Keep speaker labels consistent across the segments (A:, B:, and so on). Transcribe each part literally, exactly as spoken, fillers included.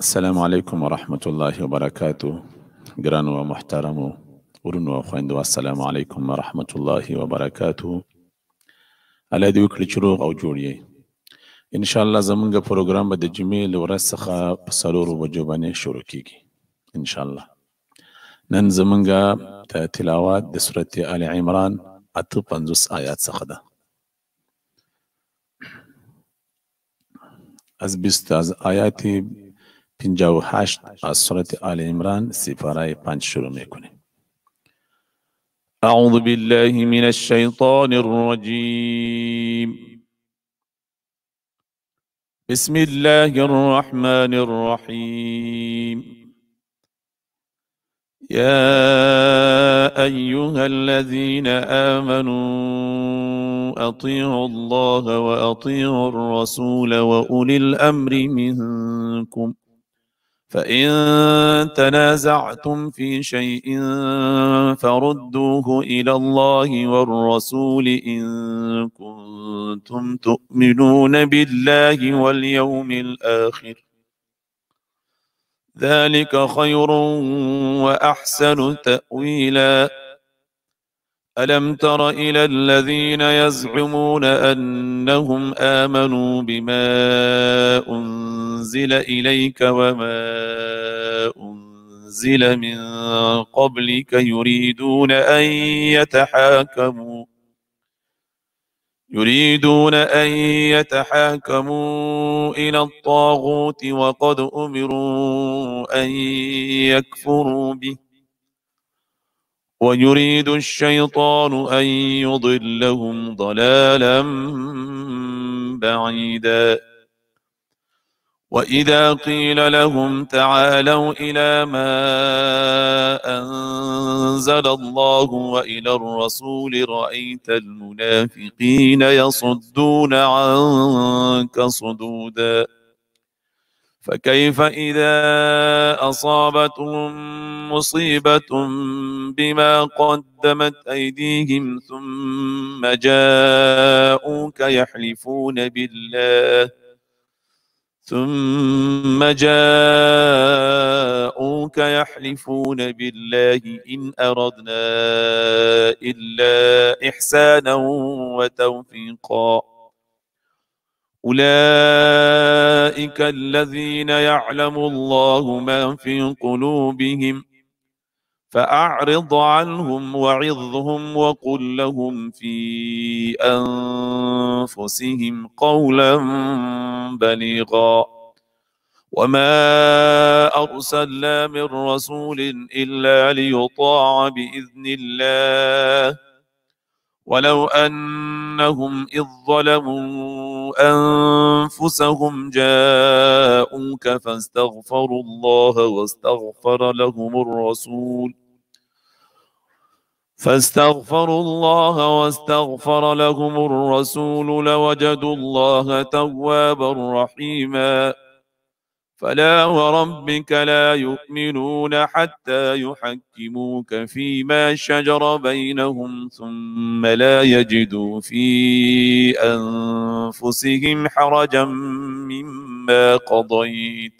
A: السلام عليكم ورحمة الله وبركاته. جران ومحترم ورن وخويندو السلام عليكم ورحمة الله وبركاته. على دوك لشروق أو جوري إن شاء الله زمنجا بروجرام بده جميل ورسخة بسرور وجباني شروكيكي إن شاء الله. نن زمنجا تلاوات دسورة آل عمران أتوبنزوس آيات سخدة از بیست از آیاتی پنجاه و هشت از سورة آل عمران سپاره پنج شروع میکنیم. أعوذ بالله من الشيطان الرجيم. بسم الله الرحمن الرحيم. يا أيها الذين آمنوا أطيعوا الله وأطيعوا الرسول وأولي الأمر منكم فإن تنازعتم في شيء فردوه إلى الله والرسول إن كنتم تؤمنون بالله واليوم الآخر ذلك خير وأحسن تأويلا. ألم تر إلى الذين يزعمون أنهم آمنوا بما أنزل إليك وما أنزل من قبلك يريدون أن يتحاكموا يريدون أن يتحاكموا إلى الطاغوت وقد أمروا أن يكفروا به ويريد الشيطان أن يضلهم ضلالا بعيدا. وإذا قيل لهم تعالوا إلى ما أنزل الله وإلى الرسول رأيت المنافقين يصدون عنك صدودا. فكيف إذا أصابتهم مصيبة بما قدمت أيديهم ثم جاءوك يحلفون بالله ثم جاءوك يحلفون بالله إن أردنا إلا إحسانا وتوفيقا. أولئك الذين يعلم الله ما في قلوبهم فأعرض عنهم وعظهم وقل لهم في أنفسهم قولا بليغا. وما أرسلنا من رسول إلا ليطاع بإذن الله ولو أنهم إذ ظلموا أنفسهم جاءوك فاستغفروا الله واستغفر لهم الرسول فاستغفروا الله واستغفر لهم الرسول لوجدوا الله توابا رحيما. فلا وربك لا يؤمنون حتى يحكموك فيما شجر بينهم ثم لا يجدوا في أنفسهم حرجا مما قضيت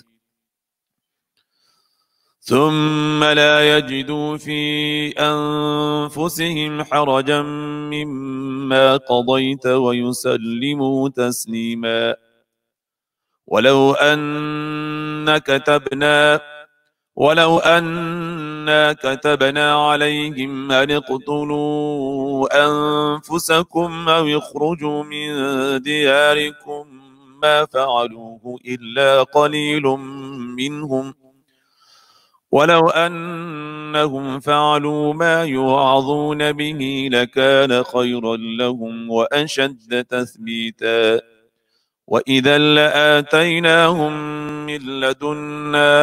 A: ثم لا يجدوا في أنفسهم حرجا مما قضيت ويسلموا تسليما. ولو أن كتبنا ولو أنا كتبنا عليهم أن اقتلوا أنفسكم أو اخرجوا من دياركم ما فعلوه إلا قليل منهم ولو أنهم فعلوا ما يوعظون به لكان خيرا لهم وأشد تثبيتا. وإذا لآتيناهم من لدنا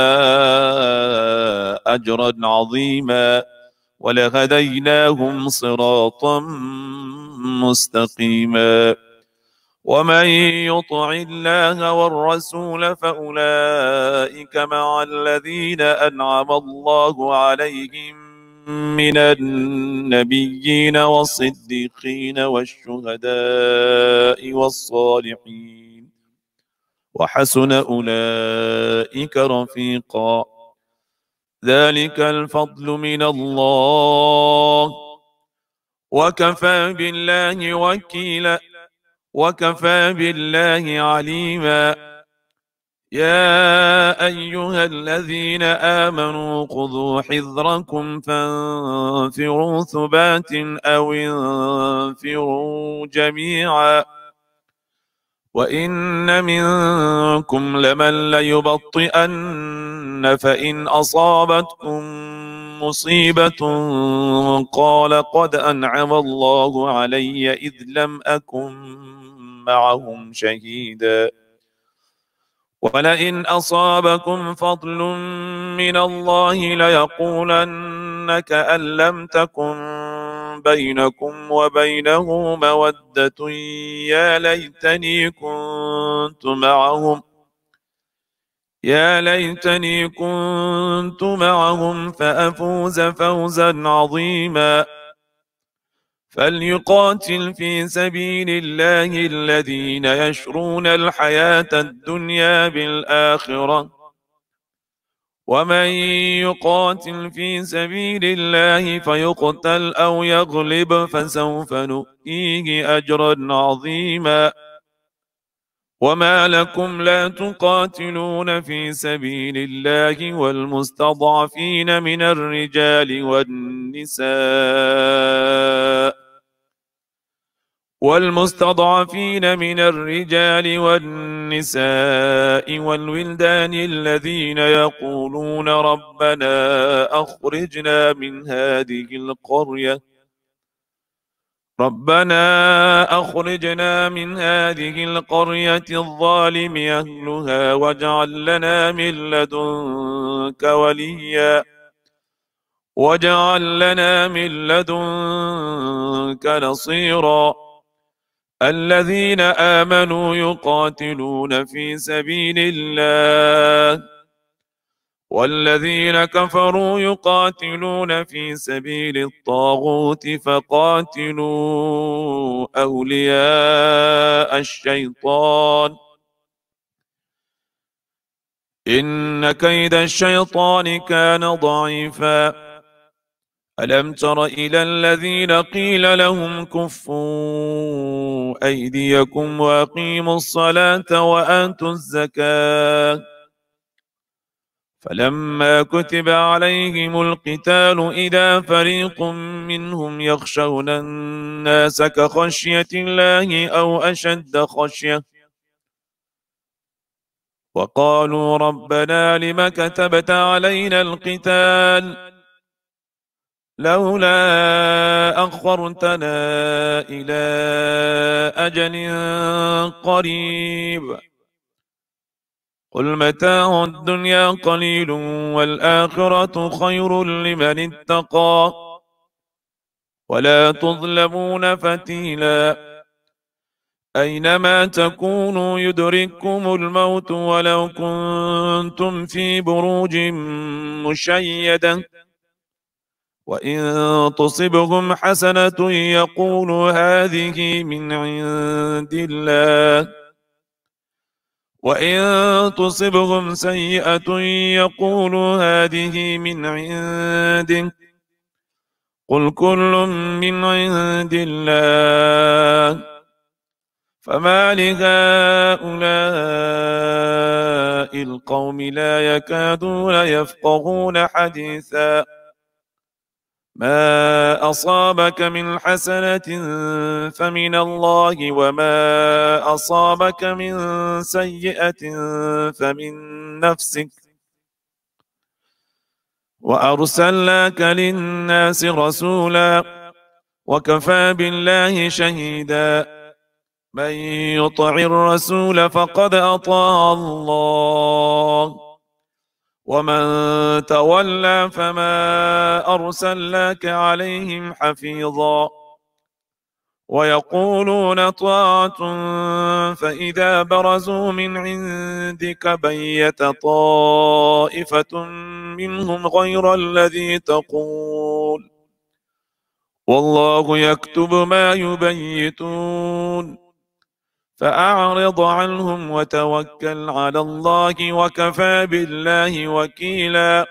A: أجرا عظيما ولهديناهم صراطا مستقيما. ومن يطع الله والرسول فأولئك مع الذين أنعم الله عليهم من النبيين والصديقين والشهداء والصالحين وحسن أولئك رفيقا. ذلك الفضل من الله وكفى بالله وكيلا وكفى بالله عليما. يا أيها الذين آمنوا خذوا حذركم فانفروا ثبات أو انفروا جميعا وإن منكم لمن ليبطئن فإن أصابتكم مصيبة قال قد أنعم الله علي إذ لم أكن معهم شهيدا ولئن أصابكم فضل من الله ليقولن كأن لم تكن بينكم وبينه مودة يا ليتني كنت معهم يا ليتني كنت معهم فأفوز فوزا عظيما. فليقاتل في سبيل الله الذين يشرون الحياة الدنيا بالآخرة ومن يقاتل في سبيل الله فيقتل أو يغلب فسوف نؤتيه أجرا عظيما. وما لكم لا تقاتلون في سبيل الله والمستضعفين من الرجال والنساء والمستضعفين من الرجال والنساء والولدان الذين يقولون ربنا أخرجنا من هذه القرية ربنا أخرجنا من هذه القرية الظالم أهلها واجعل لنا من لدنك وليا واجعل لنا من لدنك نصيرا. الذين آمنوا يقاتلون في سبيل الله والذين كفروا يقاتلون في سبيل الطاغوت فقاتلوا أولياء الشيطان إن كيد الشيطان كان ضعيفا. ألم تر إلى الذين قيل لهم كفوا أيديكم وأقيموا الصلاة وآتوا الزكاة فلما كتب عليهم القتال إذا فريق منهم يخشون الناس كخشية الله أو أشد خشية وقالوا ربنا لم كتبت علينا القتال لولا أخرتنا إلى أجل قريب قل متاع الدنيا قليل والآخرة خير لمن اتقى ولا تظلمون فتيلا. أينما تكونوا يدرككم الموت ولو كنتم في بروج مشيدة وإن تصبهم حسنة يقولوا هذه من عند الله وإن تصبهم سيئة يقولوا هذه من عندك قل كل من عند الله فما لهؤلاء القوم لا يكادون يفقهون حديثا. ما أصابك من حسنة فمن الله وما أصابك من سيئة فمن نفسك وأرسلناك للناس رسولا وكفى بالله شهيدا. من يطع الرسول فقد أطاع الله ومن تولى فما أرسلناك عليهم حفيظا. ويقولون طاعة فإذا برزوا من عندك بيت طائفة منهم غير الذي تقول والله يكتب ما يبيتون
B: فأعرض عنهم وتوكل على الله وكفى بالله وكيلا.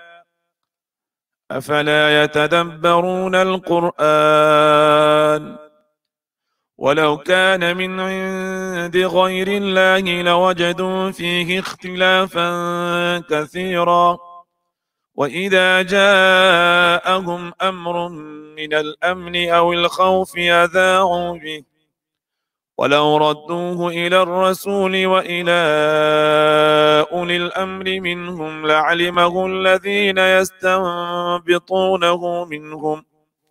B: أفلا يتدبرون القرآن ولو كان من عند غير الله لوجدوا فيه اختلافا كثيرا. وإذا جاءهم أمر من الأمن أو الخوف أذاعوا به ولو ردوه إلى الرسول وإلى أولي الأمر منهم لعلمه الذين يستنبطونه منهم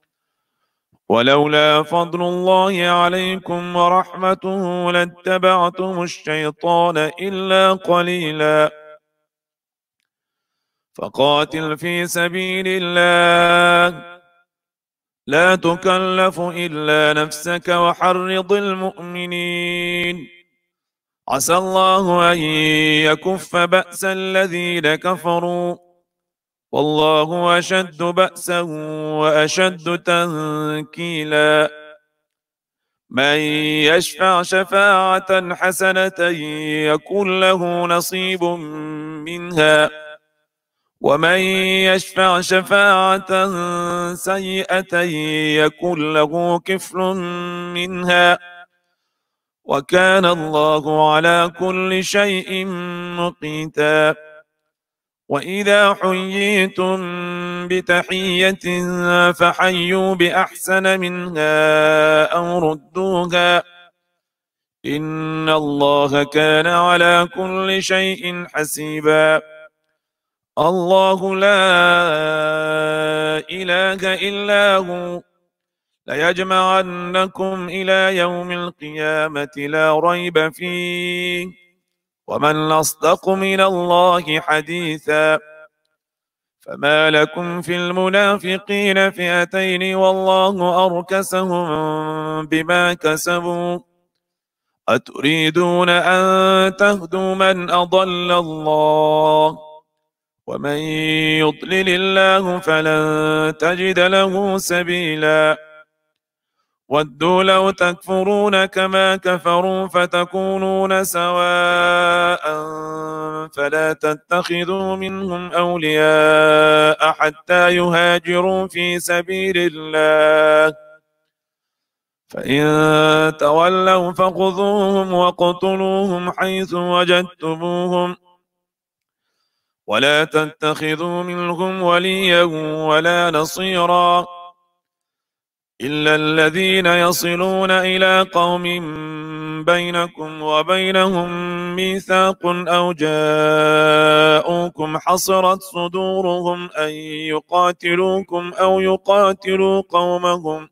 B: ولولا فضل الله عليكم ورحمته لاتبعتم الشيطان إلا قليلا. فقاتل في سبيل الله لا تكلف إلا نفسك وحرض المؤمنين عسى الله أن يكف بأس الذين كفروا والله أشد بأسا وأشد تنكيلا. من يشفع شفاعة حسنة يكن له نصيب منها ومن يشفع شفاعة سيئة يكن له كفل منها وكان الله على كل شيء مقيتا. وإذا حييتم بتحية فحيوا بأحسن منها أو ردوها إن الله كان على كل شيء حسيبا. الله لا إله إلا هو ليجمعنكم إلى يوم القيامة لا ريب فيه ومن أصدق من الله حديثا. فما لكم في المنافقين فئتين والله أركسهم بما كسبوا أتريدون أن تهدوا من أضل الله ومن يضلل الله فلن تجد له سبيلا. ودوا لو تكفرون كما كفروا فتكونون سواء فلا تتخذوا منهم أولياء حتى يهاجروا في سبيل الله فإن تولوا فخذوهم واقتلوهم حيث وجدتموهم ولا تتخذوا منهم وليا ولا نصيرا إلا الذين يصلون إلى قوم بينكم وبينهم ميثاق أو جاءوكم حصرت صدورهم أن يقاتلوكم أو يقاتلوا قومهم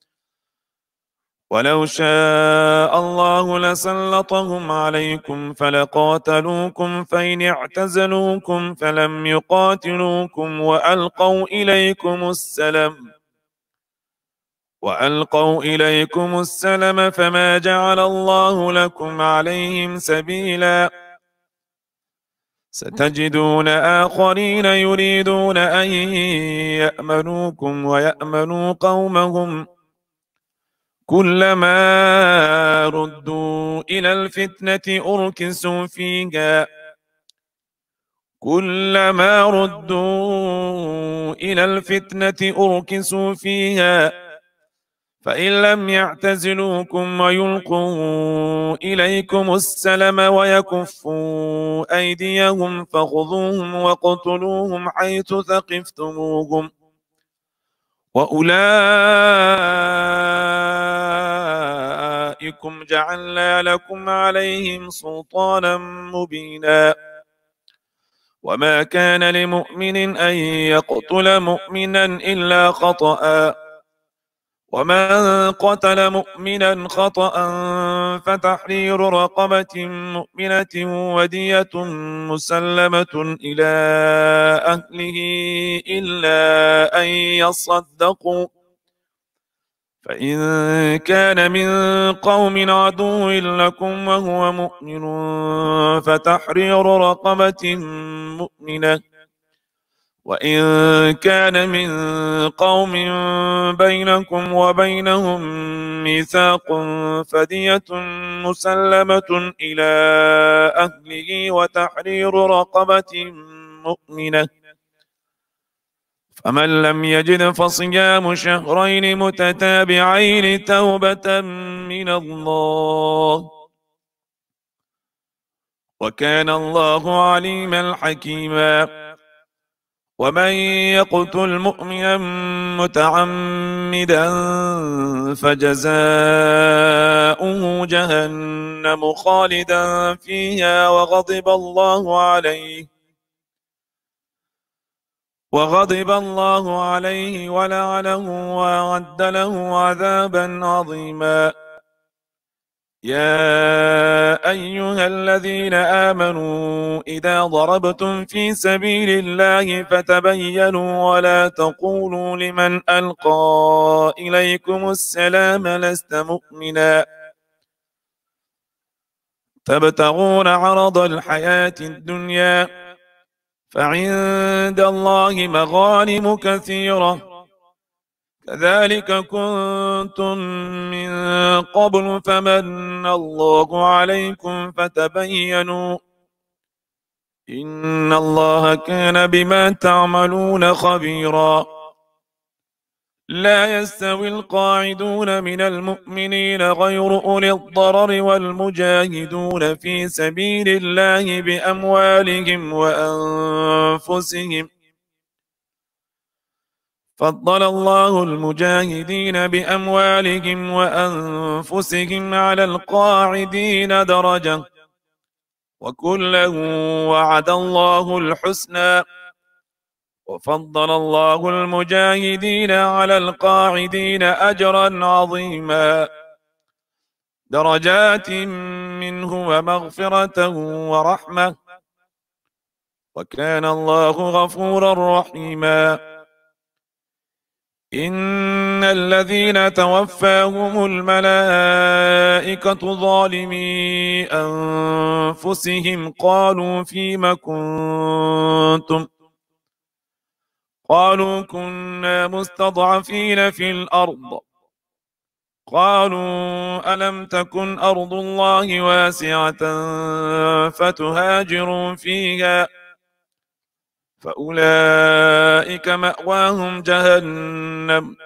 B: ولو شاء الله لسلطهم عليكم فلقاتلوكم فإن اعتزلوكم فلم يقاتلوكم وألقوا إليكم السلم وألقوا إليكم السلم فما جعل الله لكم عليهم سبيلا. ستجدون آخرين يريدون أن يأمنوكم ويأمنوا قومهم كلما ردوا إلى الفتنة أركسوا فيها كلما ردوا إلى الفتنة أركسوا فيها فإن لم يعتزلوكم ويلقوا إليكم السلم ويكفوا أيديهم فخذوهم واقتلوهم حيث ثقفتموهم وأولئكم جعلنا لكم عليهم سلطانا مبينا. وما كان لمؤمن أن يقتل مؤمنا إلا خطأ ومن قتل مؤمنا خطأ فتحرير رقبة مؤمنة ودية مسلمة إلى أهله إلا أن يصدقوا فإن كان من قوم عدو لكم وهو مؤمن فتحرير رقبة مؤمنة وإن كان من قوم بينكم وبينهم ميثاق فدية مسلمة إلى أهله وتحرير رقبة مؤمنة، فمن لم يجد فصيام شهرين متتابعين توبة من الله، وكان الله عليما حكيما. ومن يقتل مؤمنا متعمدا فجزاؤه جهنم خالدا فيها وغضب الله عليه وغضب الله عليه ولعنه وأعد له عذابا عظيما. يا أيها الذين آمنوا إذا ضربتم في سبيل الله فتبينوا ولا تقولوا لمن ألقى إليكم السلام لست مؤمنا تبتغون عرض الحياة الدنيا فعند الله مغانم كثيرة كذلك كنتم من قبل فمن الله عليكم فتبينوا إن الله كان بما تعملون خبيرا. لا يستوي القاعدون من المؤمنين غير أولي الضرر والمجاهدون في سبيل الله بأموالهم وأنفسهم، فضل الله المجاهدين بأموالهم وأنفسهم على القاعدين درجة، وكلا وعد الله الحسنى، وفضل الله المجاهدين على القاعدين أجرا عظيما، درجات منه ومغفرة ورحمة، وكان الله غفورا رحيما. إن الذين توفاهم الملائكة ظالمي أنفسهم قالوا فيم كنتم قالوا كنا مستضعفين في الأرض قالوا ألم تكن أرض الله واسعة فتهاجروا فيها فأولئك مأواهم جهنم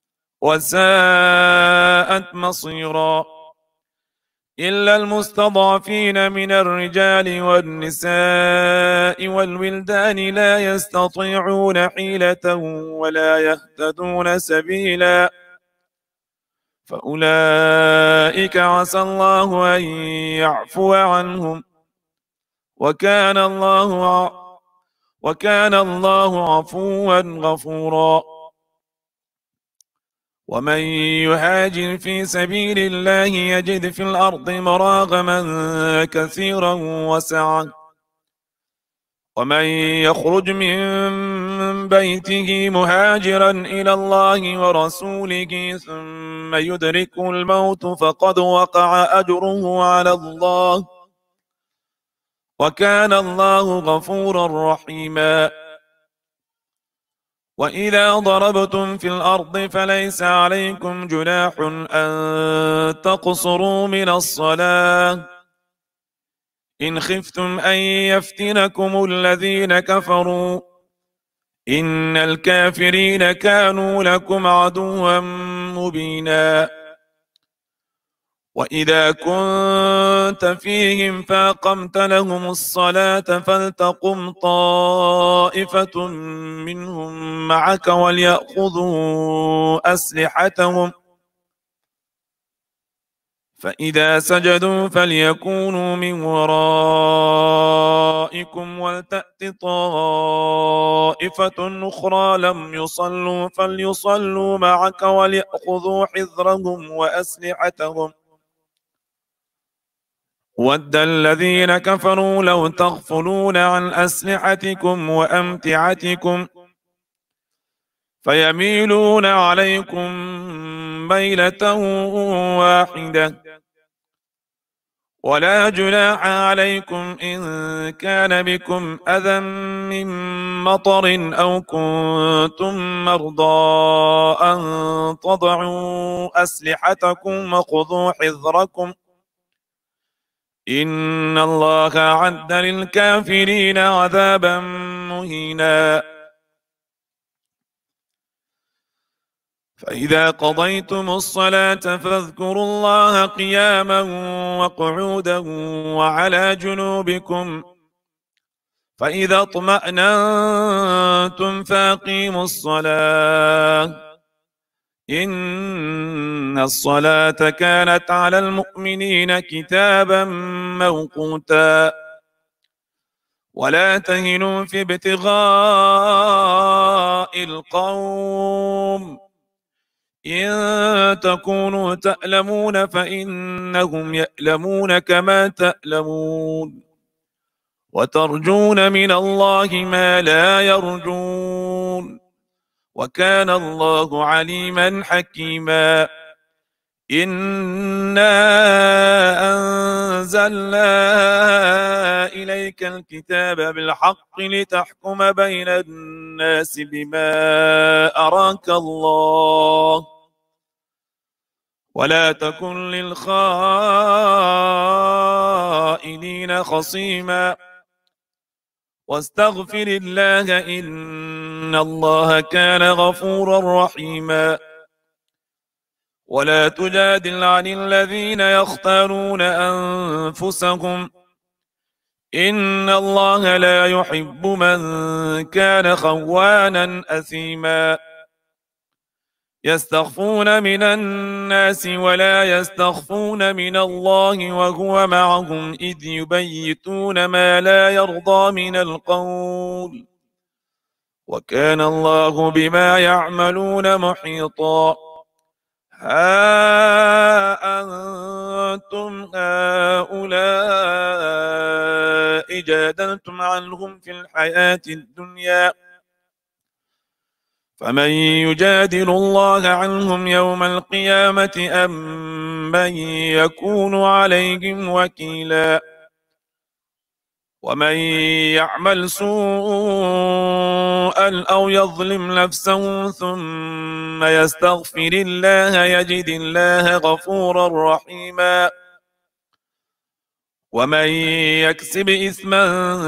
B: وساءت مصيرا. إلا المستضعفين من الرجال والنساء والولدان لا يستطيعون حيلة ولا يهتدون سبيلا فأولئك عسى الله أن يعفو عنهم وكان الله وكان الله عفوا غفورا. ومن يهاجر في سبيل الله يجد في الأرض مراغما كثيرا وسعة، ومن يخرج من بيته مهاجرا إلى الله ورسوله ثم يدركه الموت فقد وقع أجره على الله وكان الله غفورا رحيما. وإذا ضربتم في الأرض فليس عليكم جناح أن تقصروا من الصلاة إن خفتم أن يفتنكم الذين كفروا إن الكافرين كانوا لكم عدوا مبينا. وإذا كنت فيهم فأقمت لهم الصلاة فلتقم طائفة منهم معك وليأخذوا أسلحتهم فإذا سجدوا فليكونوا من ورائكم ولتأت طائفة أخرى لم يصلوا فليصلوا معك وليأخذوا حذرهم وأسلحتهم ود الذين كفروا لو تغفلون عن أسلحتكم وأمتعتكم فيميلون عليكم ميلة واحدة ولا جناح عليكم إن كان بكم أذى من مطر أو كنتم مرضى أن تضعوا أسلحتكم وخذوا حذركم إن الله أعد للكافرين عذابا مهينا. فإذا قضيتم الصلاة فاذكروا الله قياما وقعودا وعلى جنوبكم فإذا اطمأننتم فأقيموا الصلاة إن الصلاة كانت على المؤمنين كتابا موقوتا. ولا تهنوا في ابتغاء القوم إن تكونوا تألمون فإنهم يألمون كما تألمون وترجون من الله ما لا يرجون وكان الله عليما حكيما. إنا أنزلنا إليك الكتاب بالحق لتحكم بين الناس بما أراك الله ولا تكن للخائنين خصيما واستغفر الله إن الله كان غفورا رحيما. ولا تجادل عن الذين يختارون أنفسهم إن الله لا يحب من كان خوانا أثيما. يستخفون من الناس ولا يستخفون من الله وهو معهم إذ يبيتون ما لا يرضى من القول وكان الله بما يعملون محيطا. ها أنتم هؤلاء جادلتم عنهم في الحياة الدنيا فمن يجادل الله عنهم يوم القيامة أم من يكون عليهم وكيلا. ومن يعمل سوءا أو يظلم نفسه ثم يستغفر الله يجد الله غفورا رحيما. ومن يكسب إثما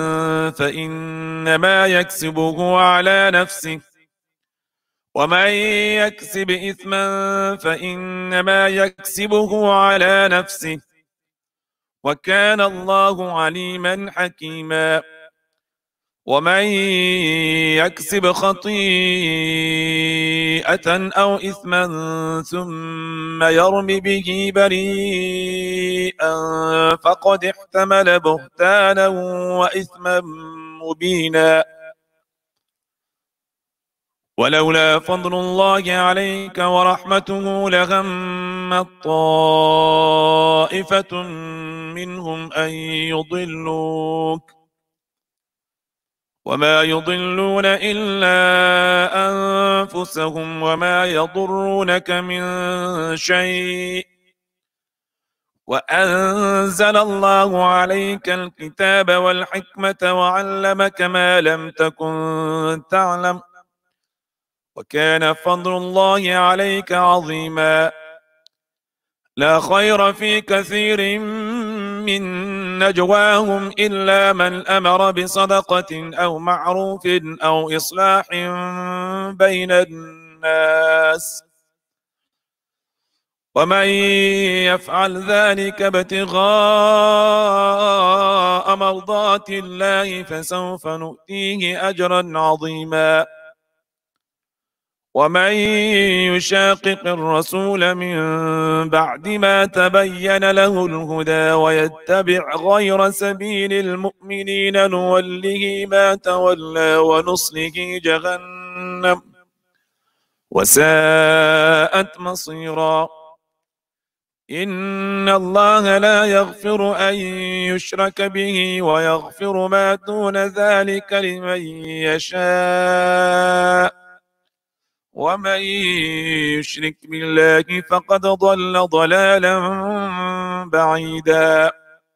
B: فإنما يكسبه على نفسه ومن يكسب إثما فإنما يكسبه على نفسه وكان الله عليما حكيما. ومن يكسب خطيئة أو إثما ثم يرم به بريئا فقد احتمل بهتانا وإثما مبينا. ولولا فضل الله عليك ورحمته لغمت طائفة منهم أن يضلوك وما يضلون إلا أنفسهم وما يضرونك من شيء وأنزل الله عليك الكتاب والحكمة وعلمك ما لم تكن تعلم وكان فضل الله عليك عظيما. لا خير في كثير من نجواهم إلا من أمر بصدقة أو معروف أو إصلاح بين الناس ومن يفعل ذلك ابتغاء مرضات الله فسوف نؤتيه أجرا عظيما. ومن يشاقق الرسول من بعد ما تبين له الهدى ويتبع غير سبيل المؤمنين نوله ما تولى ونصله جهنم وساءت مصيرا. إن الله لا يغفر أن يشرك به ويغفر ما دون ذلك لمن يشاء ومن يشرك بالله فقد ضل ضلالا بعيدا.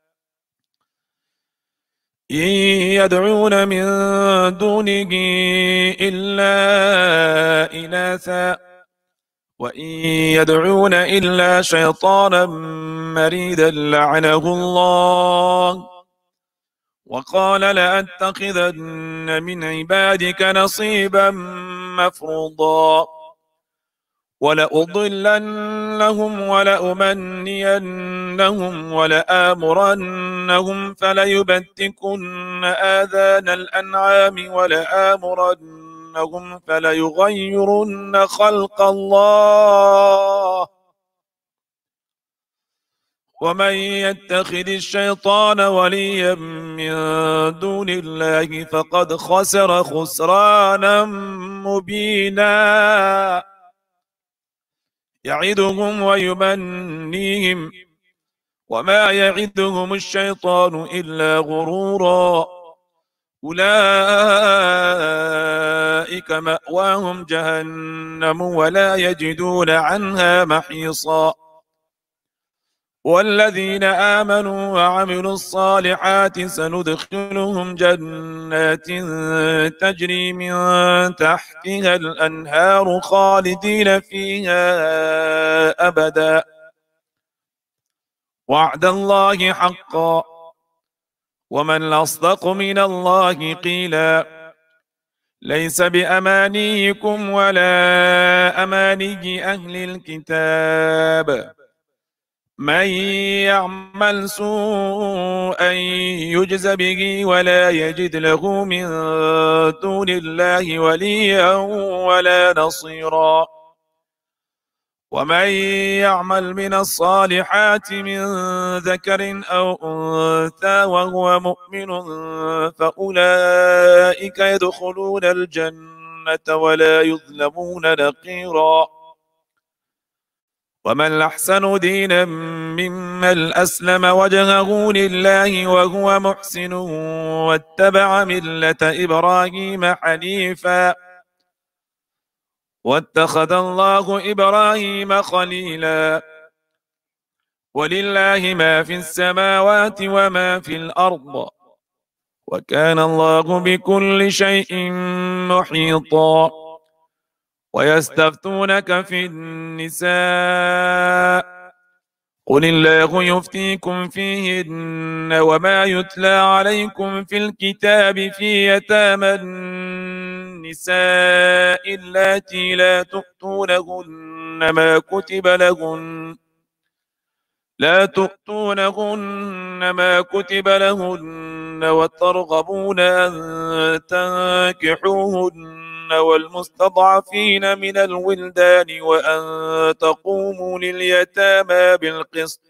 B: إن يدعون من دونه إلا إناثا وإن يدعون إلا شيطانا مريدا لعنه الله وقال لأتخذن من عبادك نصيبا مفروضا ولأضلنهم ولأمنينهم ولآمرنهم فليبتكن آذان الأنعام ولآمرنهم فليغيرن خلق الله ومن يتخذ الشيطان وليا من دون الله فقد خسر خسرانا مبينا يعدهم ويمنيهم وما يعدهم الشيطان إلا غرورا أولئك مأواهم جهنم ولا يجدون عنها محيصا والذين آمنوا وعملوا الصالحات سندخلهم جنات تجري من تحتها الأنهار خالدين فيها أبدا وعد الله حقا ومن أصدق من الله قيلا ليس بأمانيكم ولا أماني أهل الكتاب من يعمل سوءا يجز به ولا يجد له من دون الله وليا ولا نصيرا ومن يعمل من الصالحات من ذكر أو أنثى وهو مؤمن فأولئك يدخلون الجنة ولا يظلمون نقيرا ومن أحسن دينا ممن أسلم وجهه لله وهو محسن واتبع ملة إبراهيم حنيفا واتخذ الله إبراهيم خليلا ولله ما في السماوات وما في الأرض وكان الله بكل شيء محيطا ويستفتونك في النساء قل الله يفتيكم فيهن وما يتلى عليكم في الكتاب في يتامى النساء اللاتي لا تؤتونهن ما كتب لهن لا تؤتونهن ما كتب لهن وترغبون أن تنكحوهن والمستضعفين من الولدان وأن تقوموا لليتامى بالقسط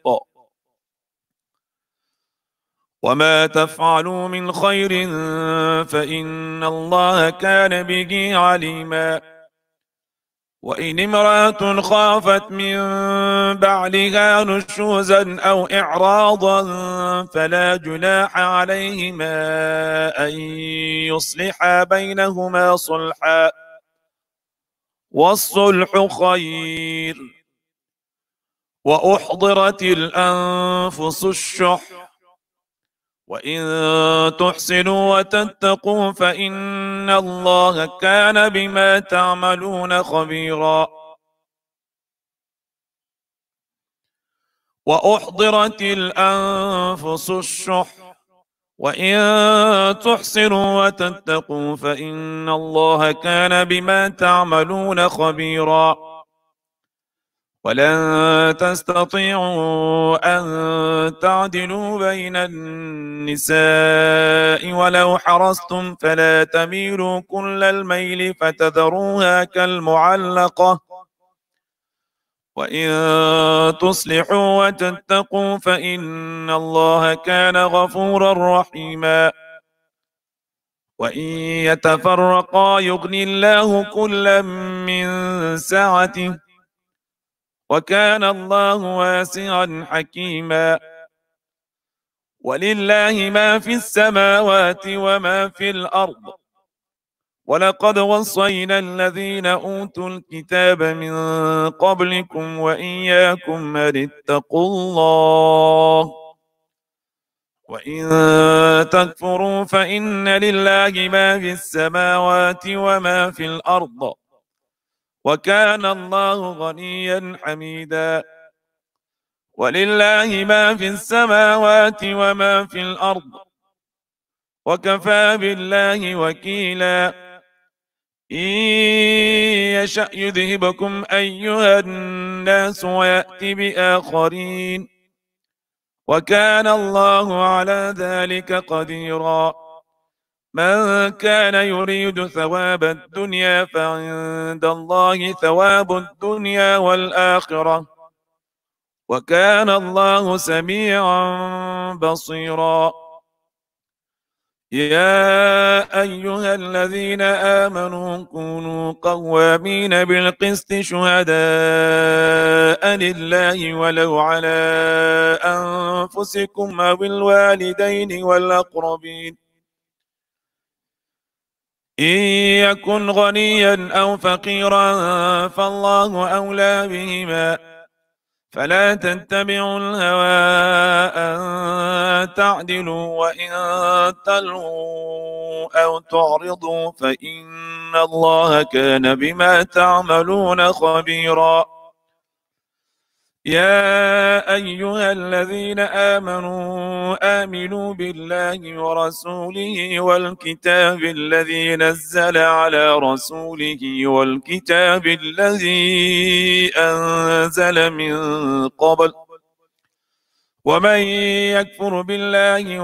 B: وما تفعلوا من خير فإن الله كان به عليما وإن امرأة خافت من بعلها نشوزا أو إعراضا فلا جناح عليهما أن يصلحا بينهما صلحا والصلح خير وأحضرت الأنفس الشح وإن تحسنوا وتتقوا فإن الله كان بما تعملون خبيرا وأحضرت الأنفس الشح وإن تحسنوا وتتقوا فإن الله كان بما تعملون خبيرا ولن تستطيعوا أن تعدلوا بين النساء ولو حرصتم فلا تميلوا كل الميل فتذروها كالمعلقة وإن تصلحوا وتتقوا فإن الله كان غفورا رحيما وإن يتفرقا يغني الله كلا من سعته وكان الله واسعا حكيما ولله ما في السماوات وما في الأرض ولقد وصينا الذين أوتوا الكتاب من قبلكم وإياكم أن اتقوا الله وإن تكفروا فإن لله ما في السماوات وما في الأرض وكان الله غنيا حميدا. ولله ما في السماوات وما في الأرض وكفى بالله وكيلا. إن يشأ يذهبكم أيها الناس ويأتي بآخرين وكان الله على ذلك قديرا. من كان يريد ثواب الدنيا فعند الله ثواب الدنيا والآخرة وكان الله سميعا بصيرا. يا أيها الذين آمنوا كونوا قوامين بالقسط شهداء لله ولو على أنفسكم أو الوالدين والأقربين إن يكن غنيا أو فقيرا فالله أولى بهما فلا تتبعوا الهوى أن تعدلوا وإن تلووا أو تعرضوا فإن الله كان بما تعملون خبيرا. يا أيها الذين آمنوا آمنوا بالله ورسوله والكتاب الذي نزل على رسوله والكتاب الذي أنزل من قبل ومن يكفر بالله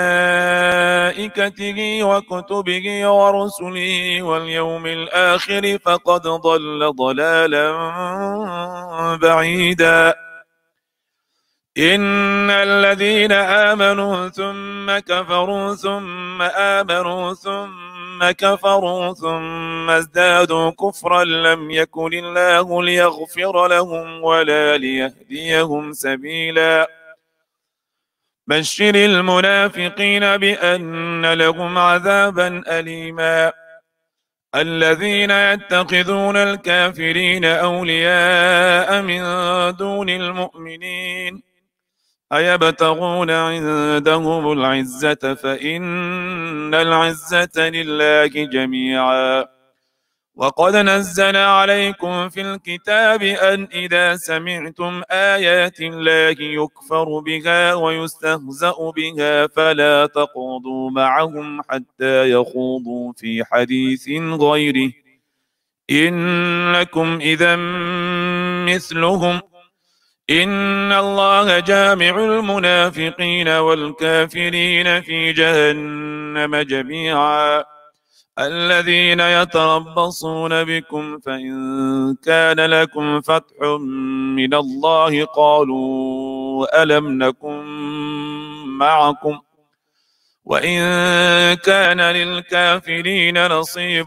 B: وملائكته وكتبه ورسله واليوم الآخر فقد ضل ضلالا بعيدا. إن الذين آمنوا ثم كفروا ثم آمنوا ثم كفروا ثم ازدادوا كفرا لم يكن الله ليغفر لهم ولا ليهديهم سبيلا. بشر المنافقين بأن لهم عذابا أليما. الذين يتخذون الكافرين أولياء من دون المؤمنين أيبتغون عندهم العزة فإن العزة لله جميعا. وقد نزل عليكم في الكتاب أن إذا سمعتم آيات الله يكفر بها ويستهزأ بها فلا تقعدوا معهم حتى يخوضوا في حديث غيره إنكم إذا مثلهم إن الله جامع المنافقين والكافرين في جهنم جميعا. الذين يتربصون بكم فإن كان لكم فتح من الله قالوا ألم نكن معكم وإن كان للكافرين نصيب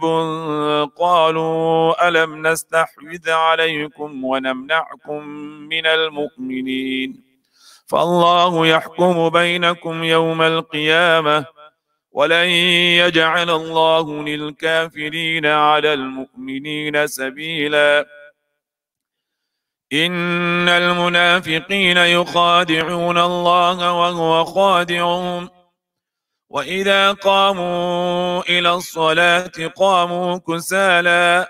B: قالوا ألم نستحوذ عليكم ونمنعكم من المؤمنين فالله يحكم بينكم يوم القيامة ولن يجعل الله للكافرين على المؤمنين سبيلا. إن المنافقين يخادعون الله وهو خادعهم وإذا قاموا إلى الصلاة قاموا كسالى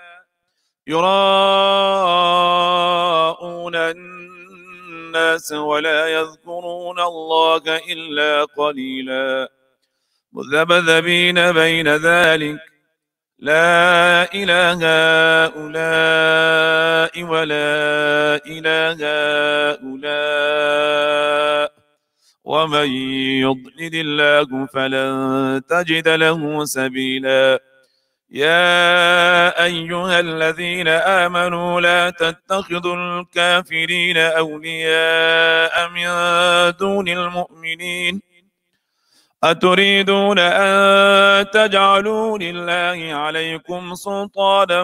B: يراءون الناس ولا يذكرون الله إلا قليلا مذبذبين بين ذلك لا إله هؤلاء ولا إله هؤلاء ومن يضلل الله فلن تجد له سبيلا. يا أيها الذين آمنوا لا تتخذوا الكافرين أولياء من دون المؤمنين أتريدون أن تجعلوا لله عليكم سلطانا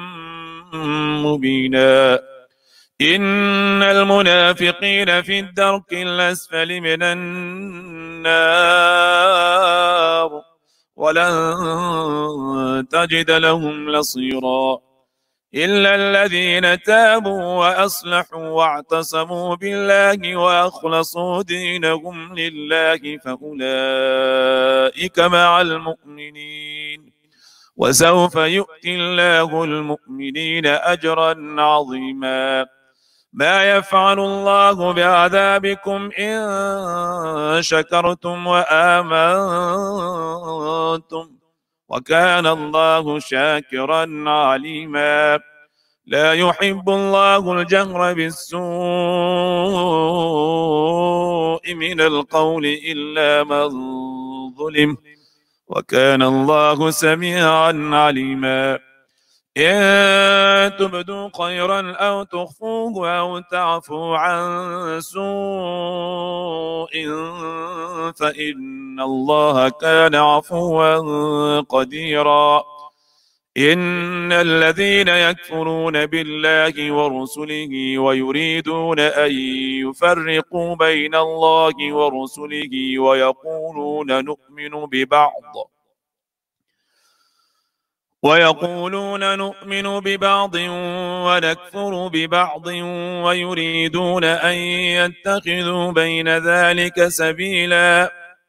B: مبينا. إن المنافقين في الدرك الأسفل من النار ولن تجد لهم نصيرا. إلا الذين تابوا وأصلحوا واعتصموا بالله وأخلصوا دينهم لله فأولئك مع المؤمنين وسوف يؤتي الله المؤمنين أجرا عظيما. ما يفعل الله بعذابكم إن شكرتم وآمنتم وكان الله شاكرا عليما. لا يحب الله الجهر بالسوء من القول إلا من ظلم وكان الله سميعا عليما. إن تبدوا خيرا أو تخفوه أو تعفوا عن سوء فإن الله كان عفوا قديرا. إن الذين يكفرون بالله ورسله ويريدون أن يفرقوا بين الله ورسله ويقولون نؤمن ببعض ويقولون نؤمن ببعض ونكفر ببعض ويريدون أن يتخذوا بين ذلك سبيلا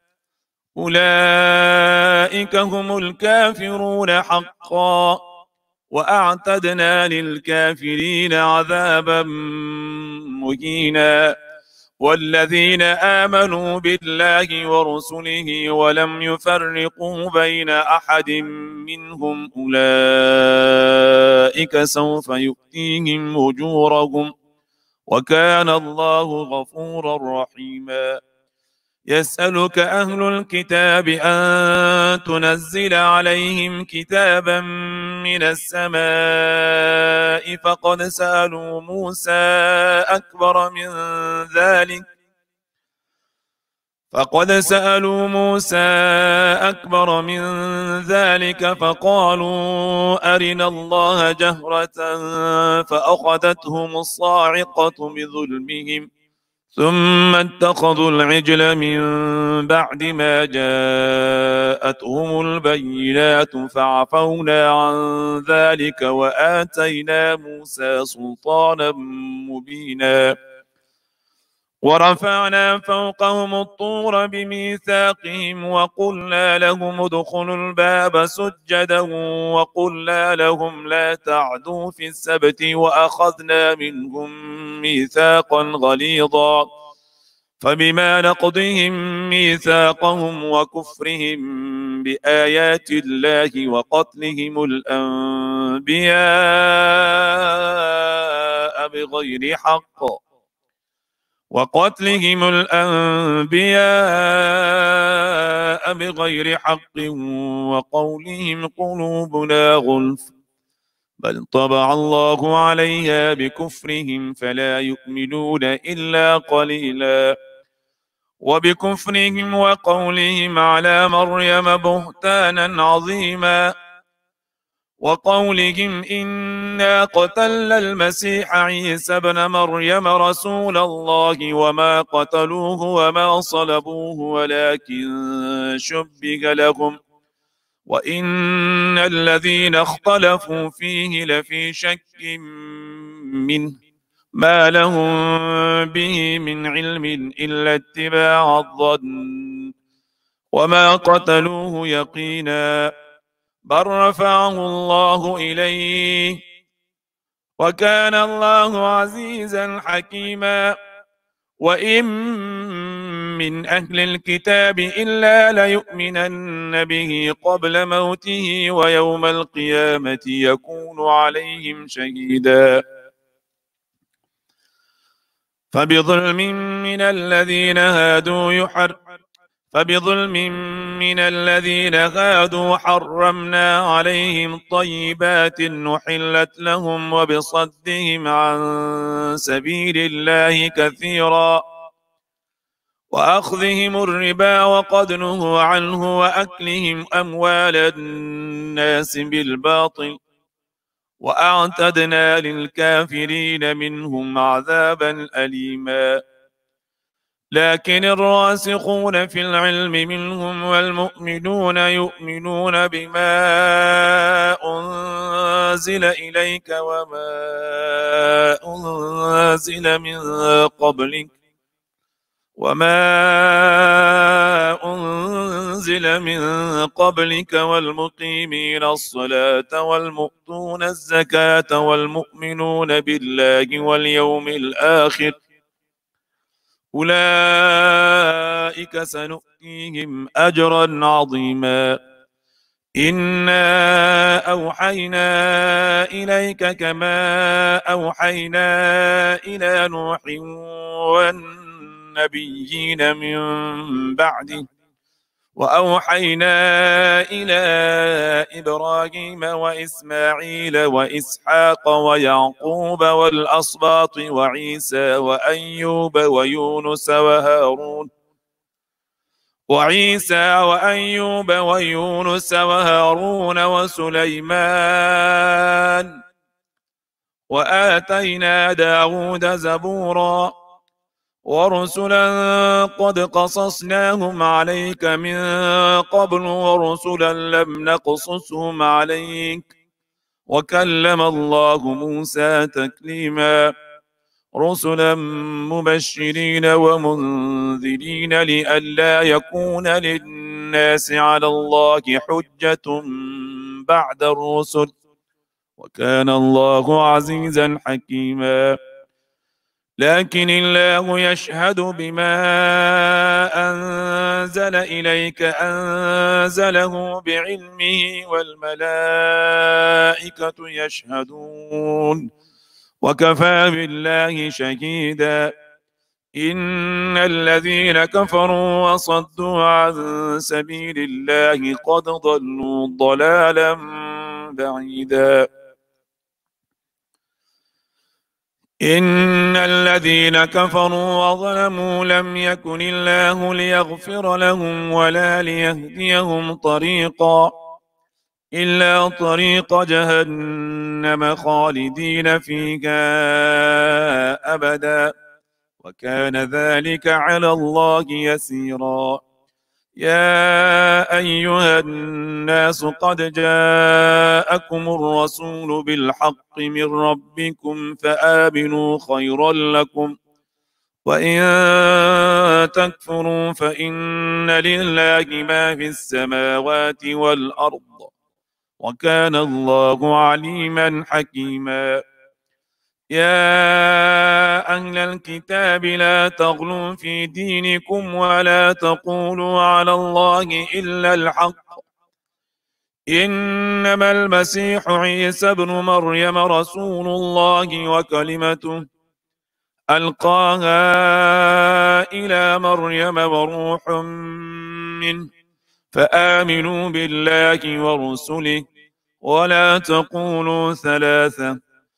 B: أولئك هم الكافرون حقا وأعتدنا للكافرين عذابا مهينا. والذين آمنوا بالله ورسله ولم يفرقوا بين أحد منهم أولئك سوف يؤتيهم أجورهم وكان الله غفورا رحيما. يسألك أهل الكتاب أن تنزل عليهم كتابا من السماء فقد سألوا موسى أكبر من ذلك فقد سألوا موسى أكبر من ذلك فقالوا أرنا الله جهرة فأخذتهم الصاعقة بظلمهم ثم اتخذوا العجل من بعد ما جاءتهم البينات فعفونا عن ذلك وآتينا موسى سلطانا مبينا. ورفعنا فوقهم الطور بميثاقهم وقلنا لهم ادخلوا الباب سجدا وقلنا لهم لا تعدوا في السبت وأخذنا منهم ميثاقا غليظا فبما نقضهم ميثاقهم وكفرهم بآيات الله وقتلهم الأنبياء بغير حق وقتلهم الأنبياء بغير حق وقولهم قلوبنا غلف بل طبع الله عليها بكفرهم فلا يؤمنون إلا قليلا. وبكفرهم وقولهم على مريم بهتانا عظيما وقولهم إنا قتلنا المسيح عيسى ابن مريم رسول الله وما قتلوه وما صلبوه ولكن شبه لهم وإن الذين اختلفوا فيه لفي شك منه ما لهم به من علم إلا اتباع الظن وما قتلوه يقينا بل رفعه الله إليه وكان الله عزيزا حكيما. وإن من أهل الكتاب إلا ليؤمنن به قبل موته ويوم القيامة يكون عليهم شهيدا. فبظلم من الذين هادوا يحر فبظلم من الذين هادوا حرمنا عليهم طيبات نحلت لهم وبصدهم عن سبيل الله كثيرا وأخذهم الربا وقد نهوا عنه وأكلهم أموال الناس بالباطل وأعتدنا للكافرين منهم عذابا أليما. لكن الراسخون في العلم منهم والمؤمنون يؤمنون بما أنزل إليك وما أنزل من قبلك وما أنزل من قبلك والمقيمين الصلاة والمؤتون الزكاة والمؤمنون بالله واليوم الآخر أولئك سنؤتيهم أجرا عظيما. إنا أوحينا إليك كما أوحينا إلى نوح والنبيين من بعده وأوحينا إلى إبراهيم وإسماعيل وإسحاق ويعقوب والأسباط وعيسى وأيوب ويونس وهارون وعيسى وأيوب ويونس وهارون وسليمان وآتينا داود زبورا ورسلا قد قصصناهم عليك من قبل ورسلا لم نقصصهم عليك وكلم الله موسى تكليما رسلا مبشرين ومنذرين لئلا يكون للناس على الله حجة بعد الرسل وكان الله عزيزا حكيما. لكن الله يشهد بما أنزل إليك أنزله بعلمه والملائكة يشهدون وكفى بالله شهيدا. إن الذين كفروا وصدوا عن سبيل الله قد ضلوا ضلالا بعيدا. إن الذين كفروا وظلموا لم يكن الله ليغفر لهم ولا ليهديهم طريقا إلا طريق جهنم خالدين فيها أبدا وكان ذلك على الله يسيرا. يا أيها الناس قد جاءكم الرسول بالحق من ربكم فآمنوا خيرا لكم وإن تكفروا فإن لله ما في السماوات والأرض وكان الله عليما حكيما. يا أهل الكتاب لا تغلوا في دينكم ولا تقولوا على الله إلا الحق إنما المسيح عيسى ابن مريم رسول الله وكلمته ألقاها إلى مريم وروح منه فآمنوا بالله ورسله ولا تقولوا ثلاثة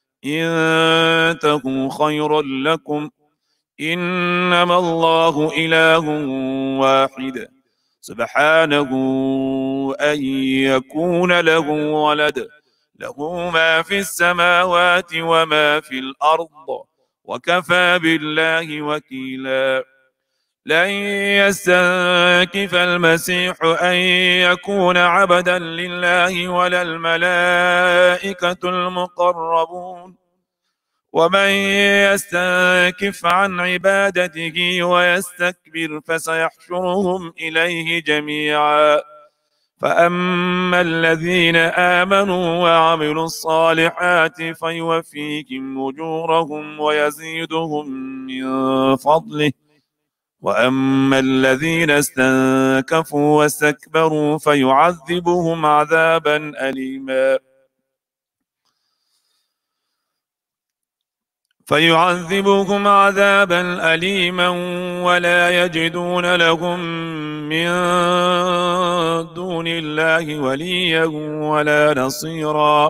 B: انتهوا خيرا لكم إنما الله إله واحد سبحانه أن يكون له ولد له ما في السماوات وما في الأرض وكفى بالله وكيلا. لن يستنكف المسيح أن يكون عبدا لله ولا الملائكة المقربون ومن يستنكف عن عبادته ويستكبر فسيحشرهم إليه جميعا. فأما الذين آمنوا وعملوا الصالحات فيوفيهم أجورهم ويزيدهم من فضله وأما الذين استنكفوا واستكبروا فيعذبهم عذابا أليما فيعذبهم عذابا أليما ولا يجدون لهم من دون الله وليا ولا نصيرا.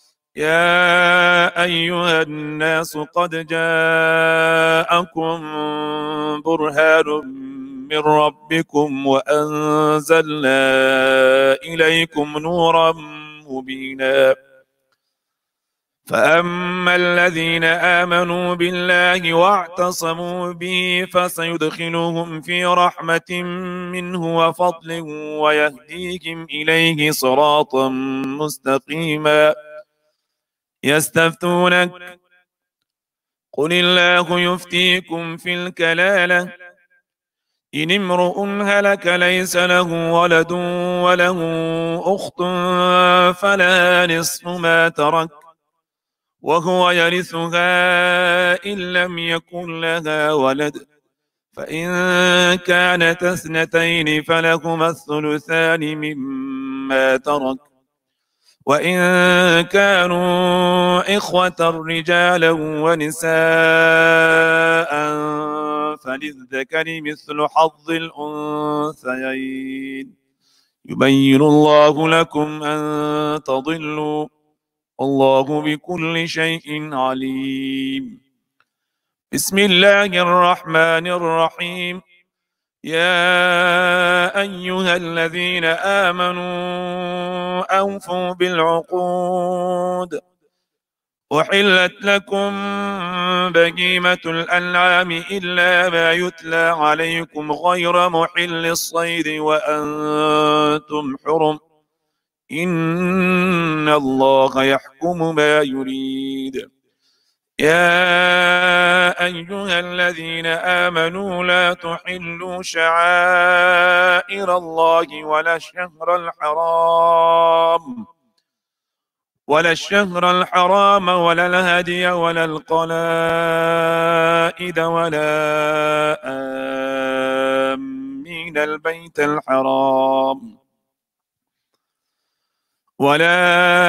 B: يا أيها الناس قد جاءكم برهان من ربكم وأنزلنا إليكم نورا مبينا فأما الذين آمنوا بالله واعتصموا به فسيدخلهم في رحمة منه وفضل ويهديهم إليه صراطا مستقيما. يستفتونك قل الله يفتيكم في الكلالة إن امرؤ هلك ليس له ولد وله أخت فلها نصف ما ترك وهو يرثها إن لم يكن لها ولد فإن كانت اثنتين فلهما الثلثان مما ترك وإن كانوا إخوة رجالا ونساء فللذكر مثل حظ الأنثيين يبين الله لكم أن تضلوا الله بكل شيء عليم. بسم الله الرحمن الرحيم. يا أيها الذين آمنوا أوفوا بالعقود أحلت لكم بهيمة الأنعام إلا ما يتلى عليكم غير محل الصيد وأنتم حرم إن الله يحكم ما يريد. يا أيها الذين آمنوا لا تحلوا شعائر الله ولا الشهر الحرام ولا الشهر الحرام ولا الهدي ولا القلائد ولا آمين البيت الحرام ولا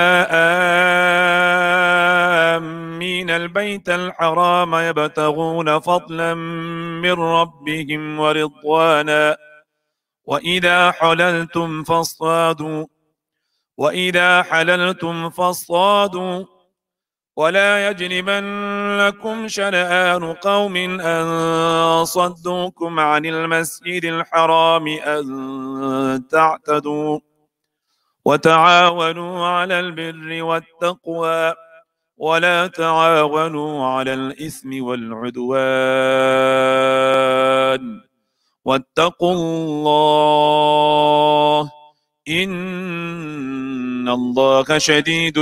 B: آمين البيت الحرام يبتغون فضلا من ربهم ورضوانا وإذا حللتم فاصطادوا وإذا حللتم فاصطادوا ولا يجرمنكم شنآن قوم أن صدوكم عن المسجد الحرام أن تعتدوا وتعاونوا على البر والتقوى ولا تعاونوا على الإثم والعدوان واتقوا الله إن الله شديد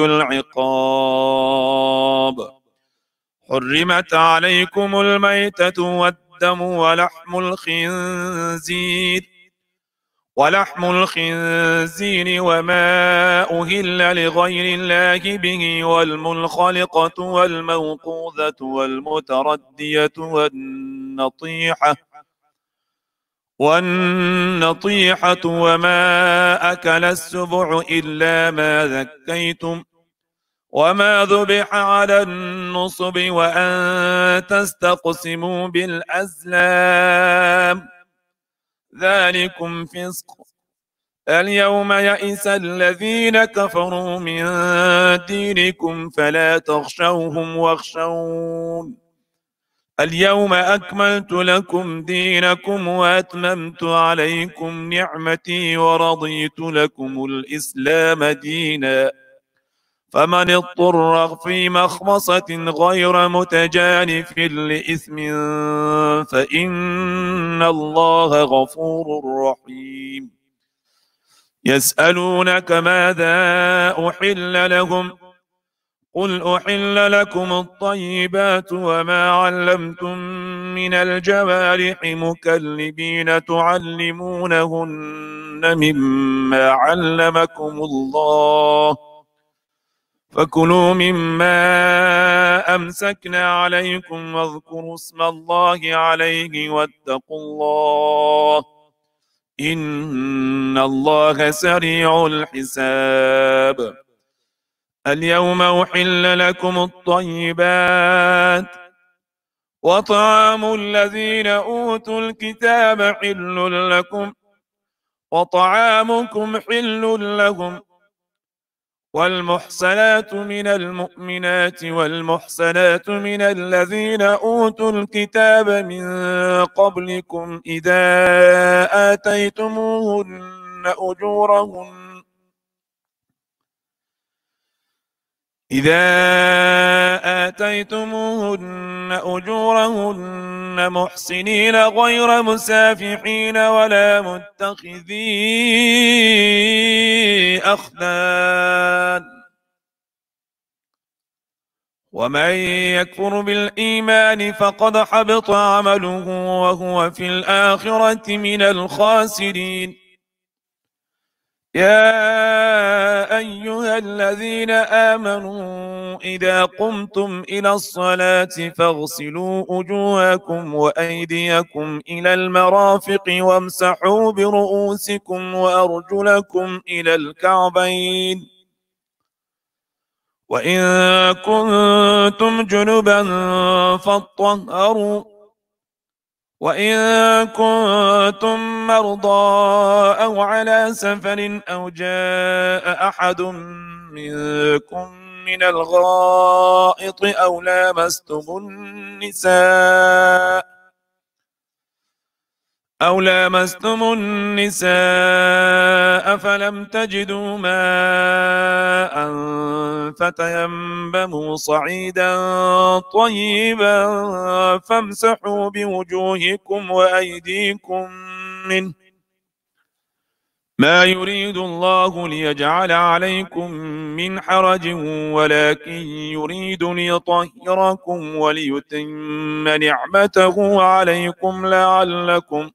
B: العقاب. حرمت عليكم الميتة والدم ولحم الخنزير ولحم الخنزير وما أهل لغير الله به والمنخلقة والموقوذة والمتردية والنطيحة والنطيحة وما أكل السبع إلا ما ذكيتم وما ذبح على النصب وأن تستقسموا بالأزلام ذلكم فسق. اليوم يئس الذين كفروا من دينكم فلا تخشوهم واخشون اليوم أكملت لكم دينكم وأتممت عليكم نعمتي ورضيت لكم الإسلام دينا فمن اضطر في مخمصة غير متجانف لإثم فإن الله غفور رحيم. يسألونك ماذا أحل لهم قل أحل لكم الطيبات وما علمتم من الجوارح مكلبين تعلمونهن مما علمكم الله فكلوا مما أمسكنا عليكم واذكروا اسم الله عليه واتقوا الله إن الله سريع الحساب. اليوم أحل لكم الطيبات وطعام الذين أوتوا الكتاب حل لكم وطعامكم حل لهم والمحصنات من المؤمنات والمحصنات من الذين أوتوا الكتاب من قبلكم إذا آتيتموهن أجورهن إذا آتيتموهن أجورهن محسنين غير مسافحين ولا متخذي أخدان ومن يكفر بالإيمان فقد حبط عمله وهو في الآخرة من الخاسرين. يا أيها الذين آمنوا إذا قمتم إلى الصلاة فاغسلوا وجوهكم وأيديكم إلى المرافق وامسحوا برؤوسكم وأرجلكم إلى الكعبين وإن كنتم جنبا فاطهروا وإن كنتم مرضى أو على سفر أو جاء أحد منكم من الغائط أو لامستم النساء أو لامستم النساء فلم تجدوا ماء فتيمموا صعيدا طيبا فامسحوا بوجوهكم وأيديكم منه ما يريد الله ليجعل عليكم من حرج ولكن يريد ليطهركم وليتم نعمته عليكم لعلكم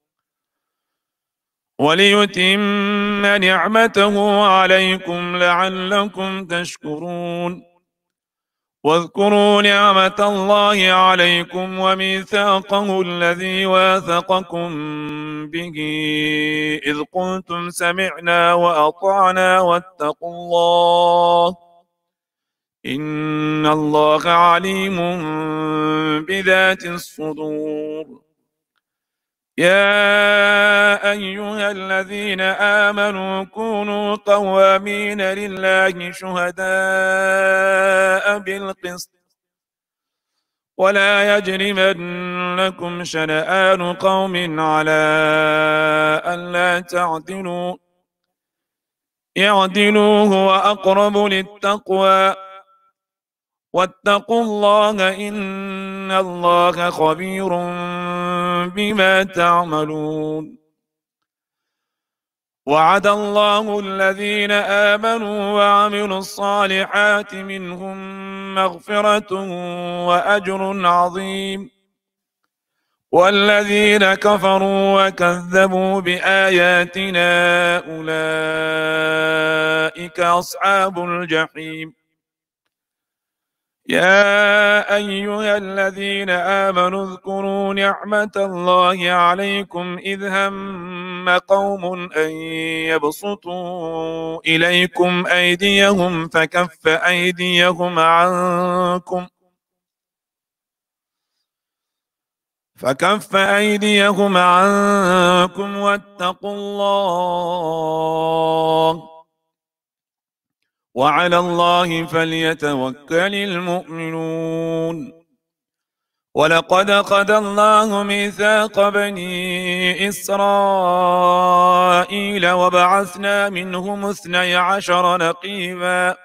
B: وليتم نعمته عليكم لعلكم تشكرون. واذكروا نعمة الله عليكم وميثاقه الذي واثقكم به إذ قلتم سمعنا وأطعنا واتقوا الله إن الله عليم بذات الصدور. يا أيها الذين آمنوا كونوا قوامين لله شهداء بالقسط ولا يجرمنكم شنآن قوم على ألا تعدلوا اعدلوا هو أقرب للتقوى واتقوا الله إن الله خبير بما تعملون. وعد الله الذين آمنوا وعملوا الصالحات منهم مغفرة وأجر عظيم والذين كفروا وكذبوا بآياتنا أولئك أصحاب الجحيم. يا أيها الذين آمنوا اذكروا نعمة الله عليكم إذ هم قوم أن يبسطوا إليكم أيديهم فكف أيديهم عنكم فكف أيديهم عنكم واتقوا الله وعلى الله فليتوكل المؤمنون. ولقد أخذ الله ميثاق بني إسرائيل وبعثنا منهم اثني عشر نقيبا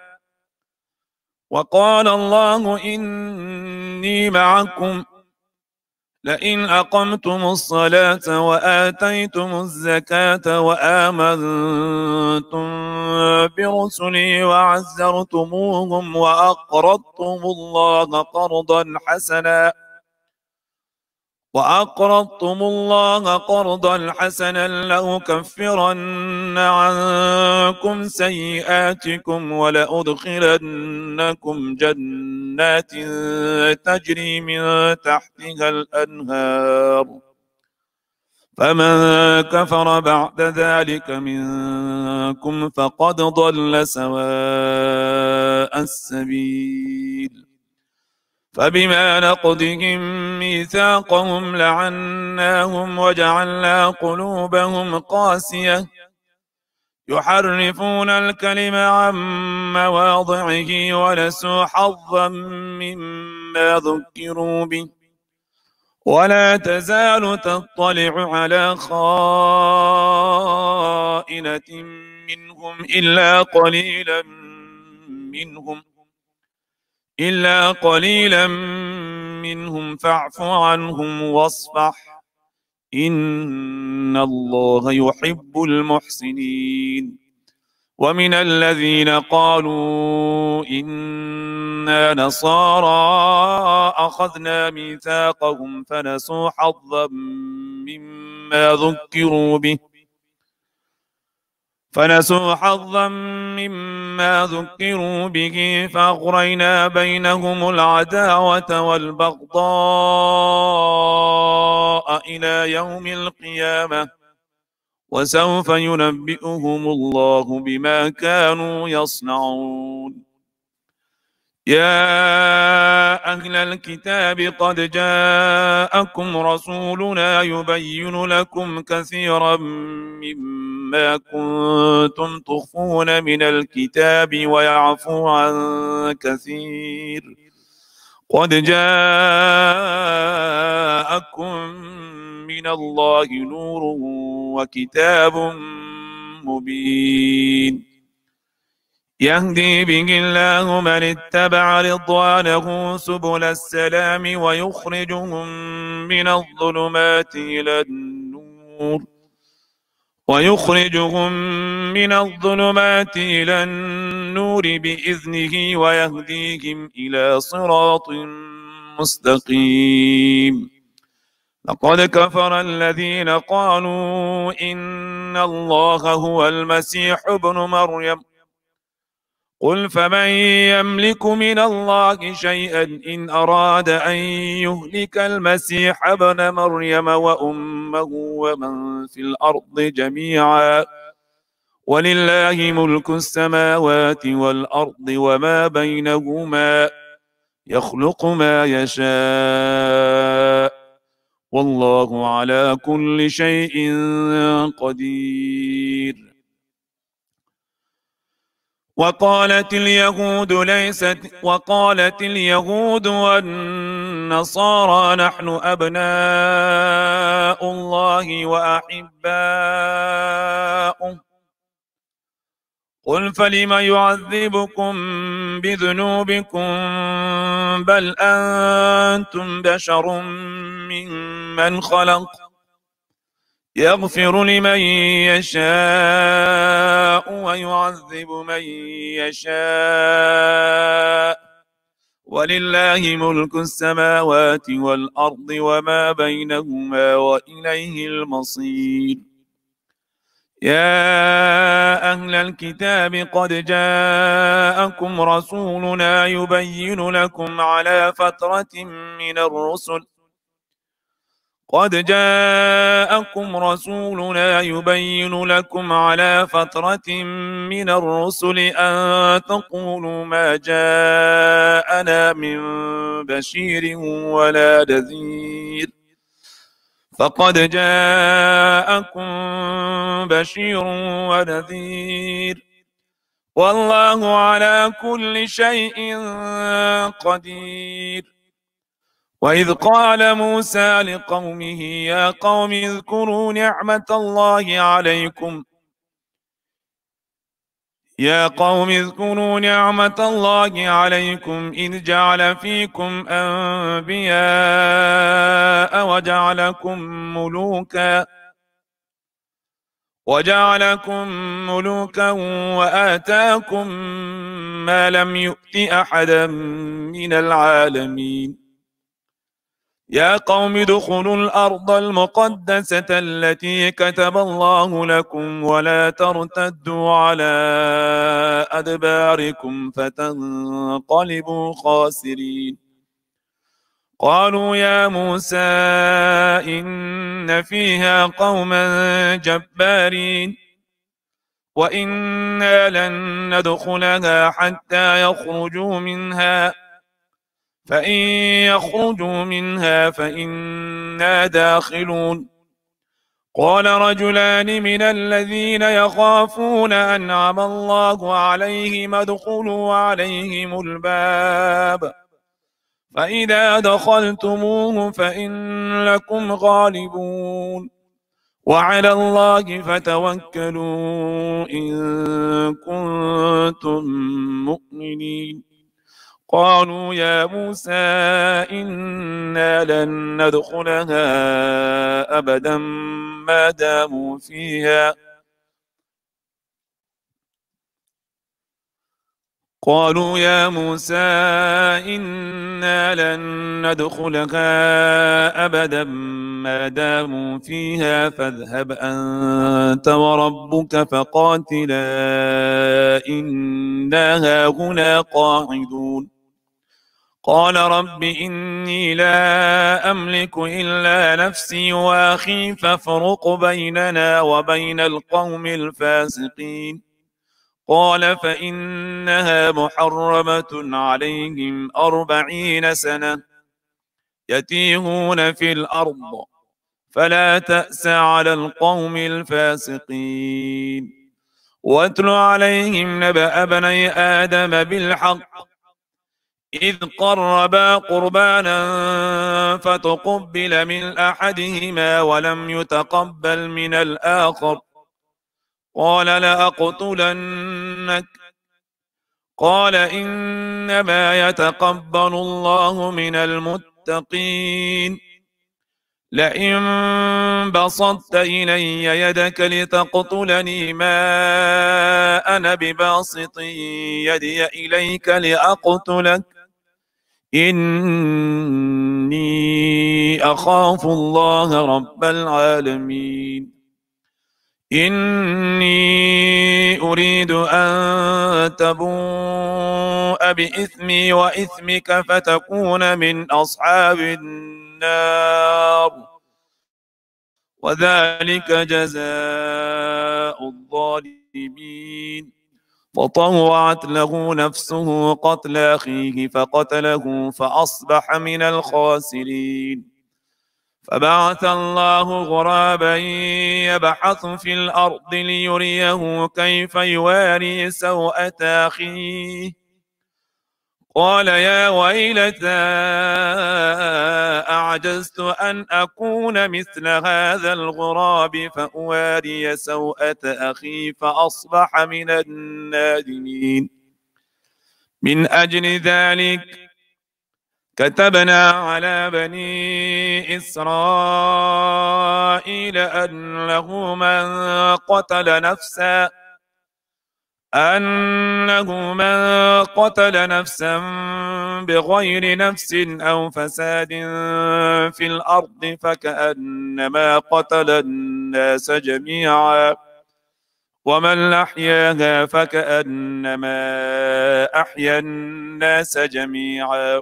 B: وقال الله إني معكم لئن أقمتم الصلاة وآتيتم الزكاة وآمنتم برسلي وعزرتموهم وأقرضتم الله قرضا حسنا وأقرضتم الله قرضا حسنا لأكفرن عنكم سيئاتكم ولأدخلنكم جنات تجري من تحتها الأنهار فمن كفر بعد ذلك منكم فقد ضل سواء السبيل. فبما نقضهم ميثاقهم لعناهم وجعلنا قلوبهم قاسية يحرفون الكلم عن مواضعه ونسوا حظا مما ذكروا به ولا تزال تطلع على خائنة منهم إلا قليلا منهم إلا قليلا منهم فاعف عنهم واصفح إن الله يحب المحسنين. ومن الذين قالوا إنا نصارى أخذنا ميثاقهم فنسوا حظا مما ذكروا به فنسوا حظا مما ذكروا به فأغرينا بينهم العداوة والبغضاء إلى يوم القيامة وسوف ينبئهم الله بما كانوا يصنعون. يا أهل الكتاب قد جاءكم رسولنا يبين لكم كثيرا مما كنتم تخفون من الكتاب ويعفو عن كثير. قد جاءكم من الله نور وكتاب مبين يهدي به الله من اتبع رضوانه سبل السلام ويخرجهم من الظلمات إلى النور ويخرجهم من الظلمات إلى النور بإذنه ويهديهم إلى صراط مستقيم. لقد كفر الذين قالوا إن الله هو المسيح ابن مريم قل فمن يملك من الله شيئا إن أراد أن يهلك المسيح ابن مريم وأمه ومن في الأرض جميعا ولله ملك السماوات والأرض وما بينهما يخلق ما يشاء والله على كل شيء قدير. وقالت اليهود ليست وقالت اليهود والنصارى نحن أبناء الله وأحباؤه قل فلم يعذبكم بذنوبكم بل أنتم بشر ممن خلق يغفر لمن يشاء ويعذب من يشاء ولله ملك السماوات والأرض وما بينهما وإليه المصير. يا أهل الكتاب قد جاءكم رسولنا يبين لكم على فترة من الرسل قد جاءكم رسولنا يبين لكم على فترة من الرسل أن تقولوا ما جاءنا من بشير ولا نذير فقد جاءكم بشير ونذير والله على كل شيء قدير. وإذ قال موسى لقومه يا قوم اذكروا نعمة الله عليكم يا قوم اذكروا نعمة الله عليكم إذ جعل فيكم أنبياء وجعلكم ملوكا وجعلكم ملوكا وآتاكم ما لم يؤت أحدا من العالمين. يا قوم ادخلوا الأرض المقدسة التي كتب الله لكم ولا ترتدوا على أدباركم فتنقلبوا خاسرين. قالوا يا موسى إن فيها قوما جبارين وإنا لن ندخلها حتى يخرجوا منها فإن يخرجوا منها فإنا داخلون. قال رجلان من الذين يخافون أنعم الله عليهم ادخلوا عليهم الباب فإذا دخلتموه فإنكم غالبون وعلى الله فتوكلوا إن كنتم مؤمنين. قالوا يا موسى إنا لن ندخلها أبدا ما داموا فيها قالوا يا موسى إنا لن ندخلها أبدا ما داموا فيها فاذهب أنت وربك فقاتلا إنا هاهنا قاعدون قال رب إني لا أملك إلا نفسي وأخي فافرق بيننا وبين القوم الفاسقين قال فإنها محرمة عليهم أربعين سنة يتيهون في الأرض فلا تأس على القوم الفاسقين واتل عليهم نبأ ابني آدم بالحق إذ قربا قربانا فتقبل من أحدهما ولم يتقبل من الآخر قال لأقتلنك قال إنما يتقبل الله من المتقين لئن بسطت إلي يدك لتقتلني ما أنا بباسط يدي إليك لأقتلك إني أخاف الله رب العالمين إني أريد أن تبوء بإثمي وإثمك فتكون من أصحاب النار وذلك جزاء الظالمين فطوعت له نفسه قتل أخيه فقتله فأصبح من الخاسرين فبعث الله غرابا يبحث في الأرض ليريه كيف يواري سوءة أخيه قال يا ويلتى أعجزت أن أكون مثل هذا الغراب فأواري سوءة أخي فأصبح من النادمين من أجل ذلك كتبنا على بني إسرائيل أنه من قتل نفسا أنه من قتل نفسا بغير نفس أو فساد في الأرض فكأنما قتل الناس جميعا ومن أحياها فكأنما أحيا الناس جميعا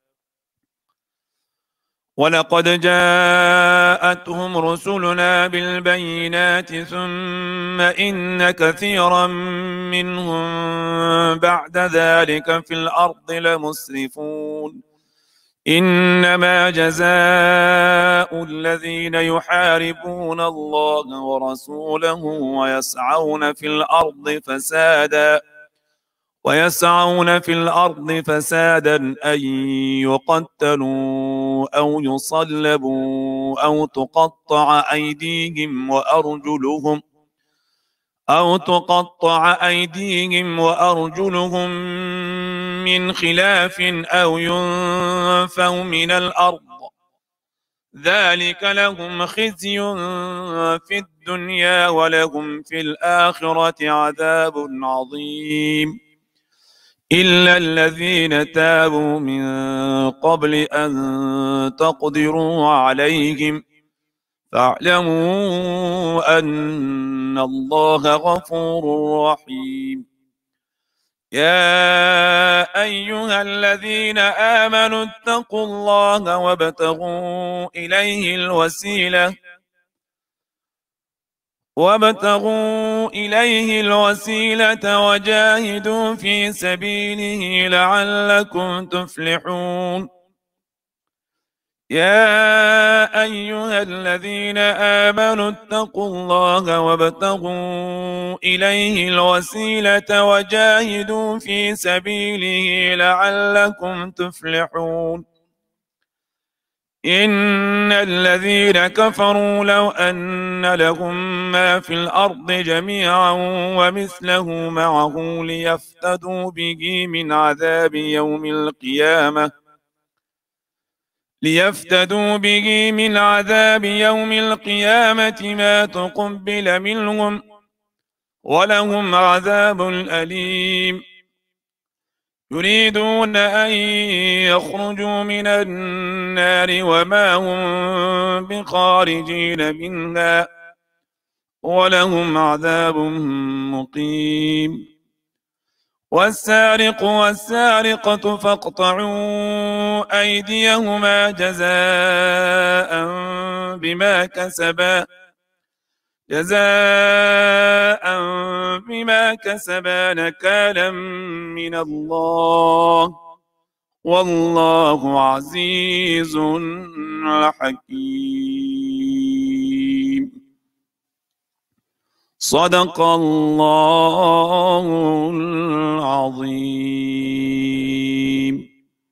B: ولقد جاءتهم رسلنا بالبينات ثم إن كثيرا منهم بعد ذلك في الأرض لمسرفون إنما جزاء الذين يحاربون الله ورسوله ويسعون في الأرض فسادا ويسعون في الأرض فسادا أن يقتلوا أو يصلبوا أو تقطع أيديهم وأرجلهم أو تقطع أيديهم وأرجلهم من خلاف أو ينفوا من الأرض ذلك لهم خزي في الدنيا ولهم في الآخرة عذاب عظيم إلا الذين تابوا من قبل أن تقدروا عليهم فاعلموا أن الله غفور رحيم يا أيها الذين آمنوا اتقوا الله وابتغوا إليه الوسيلة وابتغوا إليه الوسيلة وجاهدوا في سبيله لعلكم تفلحون يا أيها الذين آمنوا اتقوا الله وابتغوا إليه الوسيلة وجاهدوا في سبيله لعلكم تفلحون إن الذين كفروا لو أن لهم ما في الأرض جميعا ومثله معه ليفتدوا به من عذاب يوم القيامة ليفتدوا به من عذاب يوم القيامة ما تقبل منهم ولهم عذاب أليم يريدون أن يخرجوا من النار وما هم بخارجين منها ولهم عذاب مقيم والسارق والسارقة فاقطعوا أيديهما جزاء بما كسبا جزاء بما كسبا نكالا من الله والله عزيز حكيم صدق الله العظيم.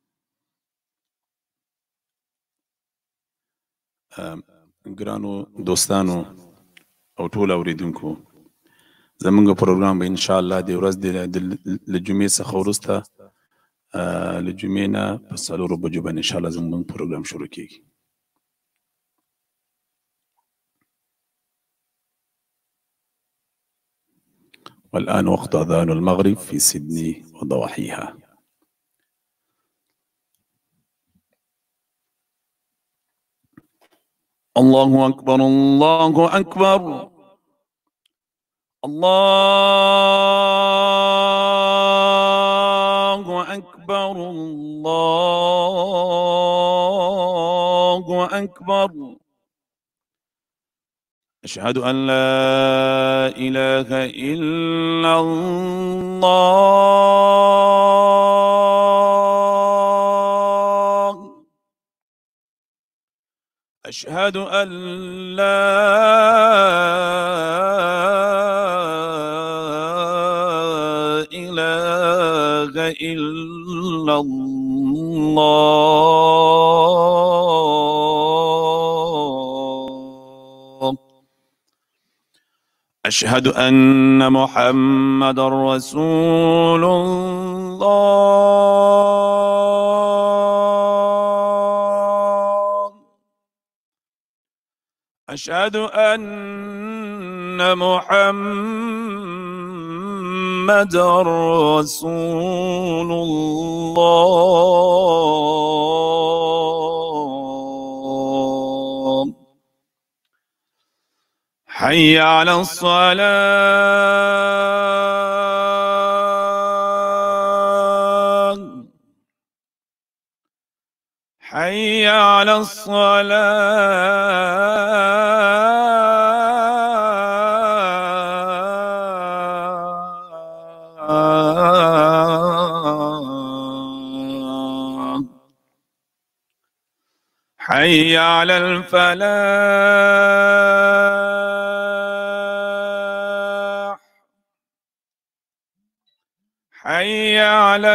A: ګرانو دوستانو او ټول اوریدونکو زمونږ پروګرام به ان شاء الله د ورځ د جمعې څخه وروسته له جمعې نه په څلورو بجو باندې ان شاء الله زمونږ پروګرام شروع کیږي. والآن وقت أذان المغرب في سيدني وضواحيها.
B: الله أكبر الله أكبر الله أكبر الله أكبر أشهد أن لا إله إلا الله أشهد أن لا إله إلا الله أشهد أن محمدا رسول الله أشهد أن محمدا رسول الله حي على الصلاة حي على الصلاة حي على الفلاح حي على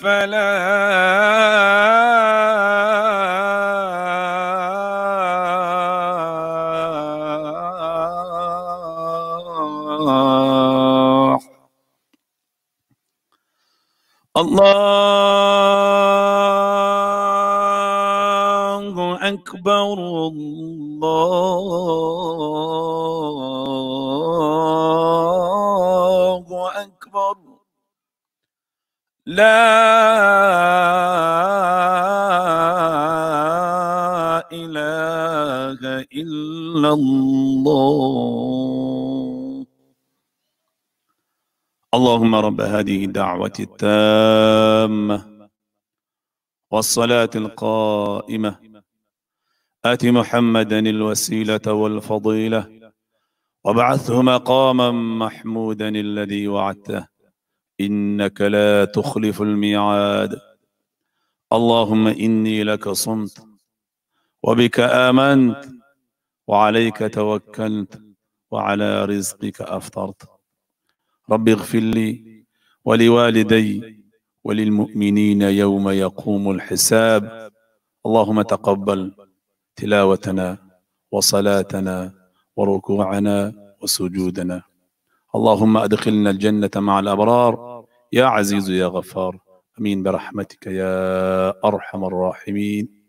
B: الفلاح الله أكبر الله أكبر لا إله إلا الله.
A: اللهم رب هذه الدعوة التامة والصلاة القائمة آت محمدا الوسيلة والفضيلة وابعثه مقاما محمودا الذي وعدته إنك لا تخلف الميعاد. اللهم إني لك صمت وبك آمنت وعليك توكلت وعلى رزقك أفطرت. رب اغفر لي ولوالدي وللمؤمنين يوم يقوم الحساب. اللهم تقبل تلاوتنا وصلاتنا وركوعنا وسجودنا. اللهم أدخلنا الجنة مع الأبرار يا عزيز يا غفار، أمين برحمتك يا أرحم الراحمين.